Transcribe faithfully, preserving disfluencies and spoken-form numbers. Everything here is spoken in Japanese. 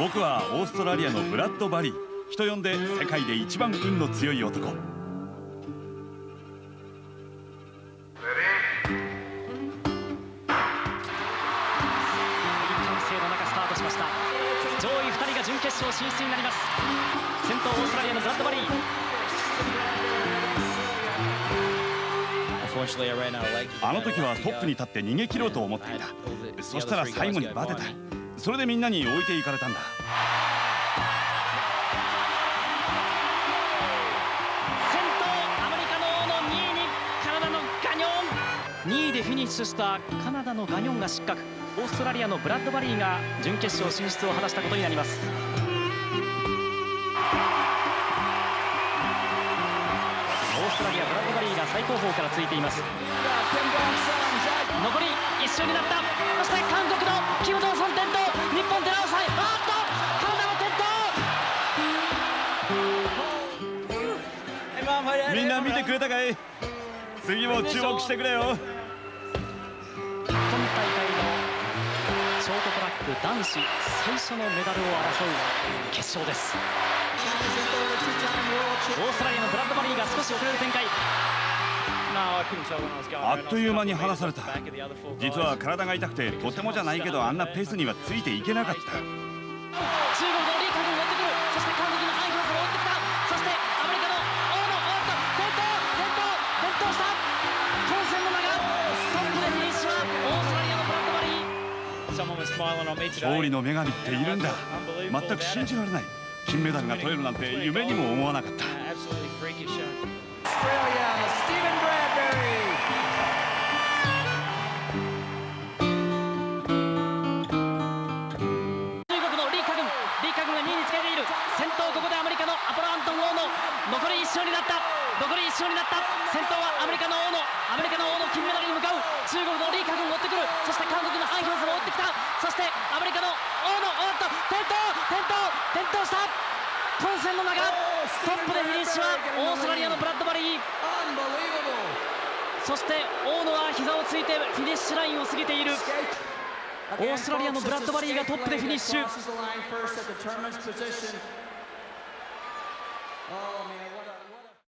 僕はオーストラリアのブラッド・バリー、人呼んで世界で一番運の強い男。 上位ふたりが準決勝進出になります。先頭オーストラリアのブラッドバリー。 あの時はトップに立って逃げ切ろうと思っていた。そしたら最後にバテた。それでみんなに置いていかれたんだ。 先頭アメリカの王のにいにカナダのガニョン。にいでフィニッシュしたカナダのガニョンが失格。オーストラリアのブラッドバリーが準決勝進出を果たしたことになります。オーストラリアブラッドバリーが最後方からついています。残り一周になった。そして韓国のキム・ドーソン転倒、日本寺尾さん、あっとカナダの転倒。 みんな見てくれたかい。次も注目してくれよ。 ショートトラック男子最初のメダルを争う決勝です。オーストラリアのブラッドバリーが少し遅れる展開。 あっという間に離された。実は体が痛くてとてもじゃないけどあんなペースにはついていけなかった。 中国のリーカ軍が追ってくる。そして韓国のハイフラスが追ってきた。そしてアメリカのオーノ、おっと転倒転倒転倒した。混戦の中トップでフィニッシュはオーストラリアのブラッドバリー。 勝利の女神っているんだ。全く信じられない。金メダルが取れるなんて夢にも思わなかった。 先頭ここでアメリカのアポロ・アントン・王の残りいっ周になった。残りいっ周になった。先頭はアメリカの王のアメリカの王の金メダルに向かう。中国のリーカ軍を追ってくる。そして韓国のハン・ヒョンスも追ってきた。そしてアメリカの王のおっと転倒転倒転倒した。混戦の中トップでフィニッシュはオーストラリアのブラッドバリー。そして大野は膝をついてフィニッシュラインを過ぎている。オーストラリアのブラッドバリーがトップでフィニッシュ。